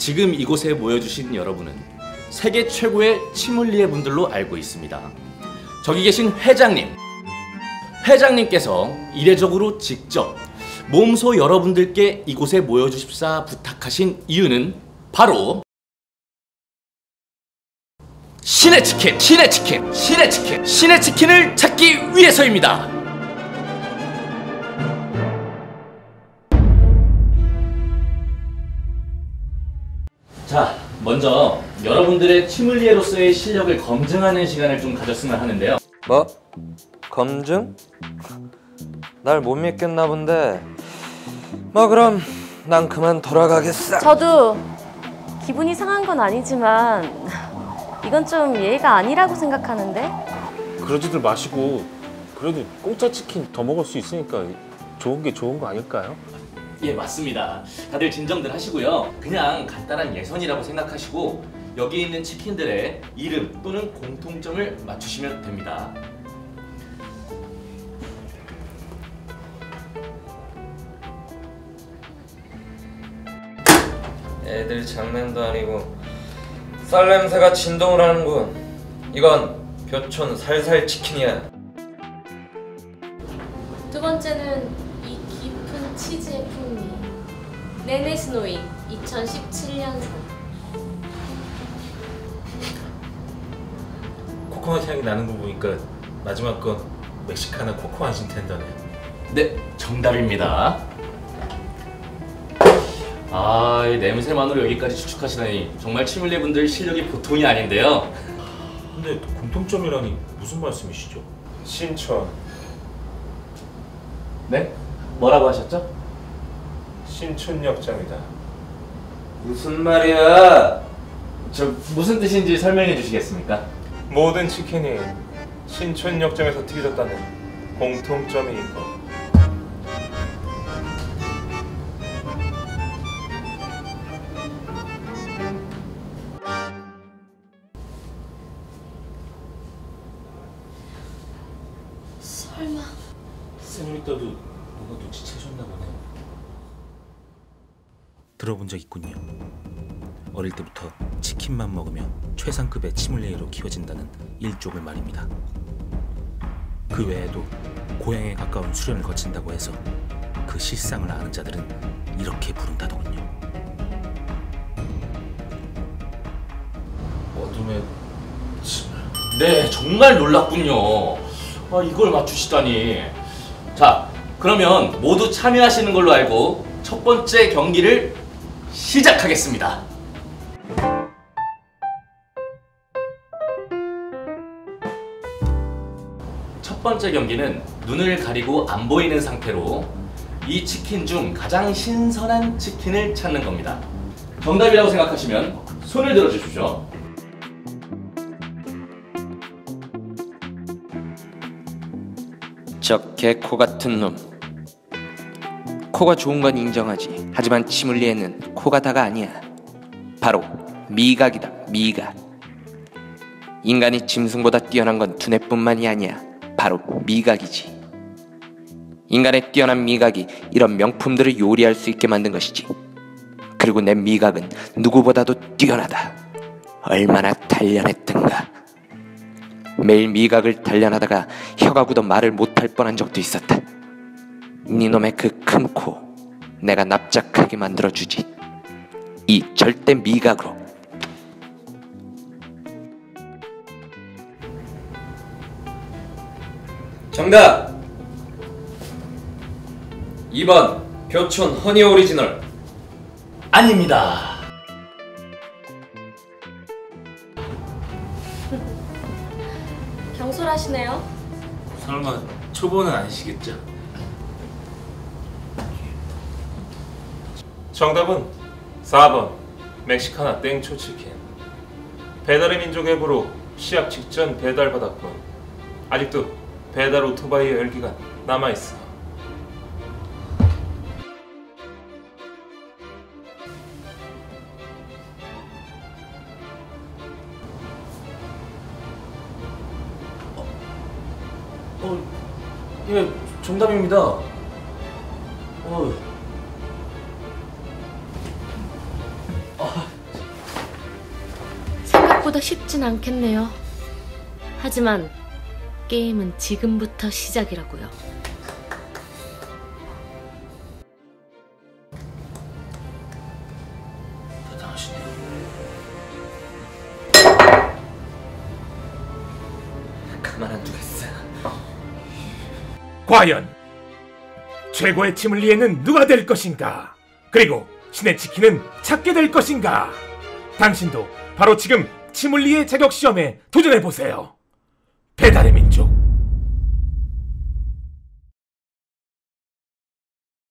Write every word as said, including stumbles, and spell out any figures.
지금 이곳에 모여주신 여러분은 세계 최고의 치믈리에 분들로 알고 있습니다. 저기 계신 회장님, 회장님께서 이례적으로 직접 몸소 여러분들께 이곳에 모여주십사 부탁하신 이유는 바로 신의 치킨, 신의 치킨, 신의 치킨, 신의 치킨을 찾기 위해서입니다. 자, 먼저 여러분들의 치믈리에로서의 실력을 검증하는 시간을 좀 가졌으면 하는데요. 뭐? 검증? 날 못 믿겠나 본데. 뭐 그럼 난 그만 돌아가겠어. 저도 기분이 상한 건 아니지만 이건 좀 예의가 아니라고 생각하는데? 그러지들 마시고 그래도 공짜 치킨 더 먹을 수 있으니까 좋은 게 좋은 거 아닐까요? 예, 맞습니다. 다들 진정들 하시고요. 그냥 간단한 예선이라고 생각하시고 여기 있는 치킨들의 이름 또는 공통점을 맞추시면 됩니다. 애들 장난도 아니고 쌀 냄새가 진동을 하는군. 이건 표촌 살살 치킨이야. 두 번째는 이 깊은 치즈의 풍미. 네네스노이 이천십칠 년산. 코코넛 향이 나는 거 보니까 마지막 건 멕시카나 코코아 진텐더네. 네, 정답입니다. 아, 이 냄새만으로 여기까지 추측하시다니 정말 치믈리에 분들 실력이 보통이 아닌데요. 근데 공통점이라니 무슨 말씀이시죠? 신촌. 네? 뭐라고 하셨죠? 신촌역장이다. 무슨 말이야? 저 무슨 뜻인지 설명해 주시겠습니까? 모든 치킨이 신촌역장에서 튀겨졌다는 공통점이 있고. 설마... 세뇨리따도 누가 눈치채셨나 보네요. 들어본 적 있군요. 어릴 때부터 치킨만 먹으면 최상급의 치믈리에로 키워진다는 일족을 말입니다. 그 외에도 고향에 가까운 수련을 거친다고 해서 그 실상을 아는 자들은 이렇게 부른다더군요. 어둠의 네, 정말 놀랍군요. 아, 이걸 맞추시다니. 자, 그러면 모두 참여하시는 걸로 알고 첫 번째 경기를 시작하겠습니다. 첫 번째 경기는 눈을 가리고 안 보이는 상태로 이 치킨 중 가장 신선한 치킨을 찾는 겁니다. 정답이라고 생각하시면 손을 들어 주십시오. 저 개코 같은 놈. 코가 좋은 건 인정하지. 하지만 치믈리에는 코가 다가 아니야. 바로 미각이다, 미각. 인간이 짐승보다 뛰어난 건 두뇌뿐만이 아니야. 바로 미각이지. 인간의 뛰어난 미각이 이런 명품들을 요리할 수 있게 만든 것이지. 그리고 내 미각은 누구보다도 뛰어나다. 얼마나 단련했던가. 매일 미각을 단련하다가 혀가 굳어 말을 못할 뻔한 적도 있었다. 니놈의 그 큰 코 내가 납작하게 만들어주지. 이 절대 미각으로. 정답! 이 번 표촌 허니 오리지널. 아닙니다. 경솔하시네요. 설마 초보는 아니시겠죠? 정답은 사 번 멕시카나 땡초 치킨. 배달의 민족 앱으로 시합 직전 배달받았고 아직도 배달 오토바이의 열기가 남아있어. 어, 예, 정답입니다. 어, 아, 생각보다 쉽진 않겠네요. 하지만 게임은 지금부터 시작이라고요. 대단하시네요. 가만 안 두겠어. 과연 최고의 치물리에는 누가 될 것인가? 그리고 신의 치킨은 찾게 될 것인가? 당신도 바로 지금 치물리에 자격 시험에 도전해 보세요. 배달의 민족.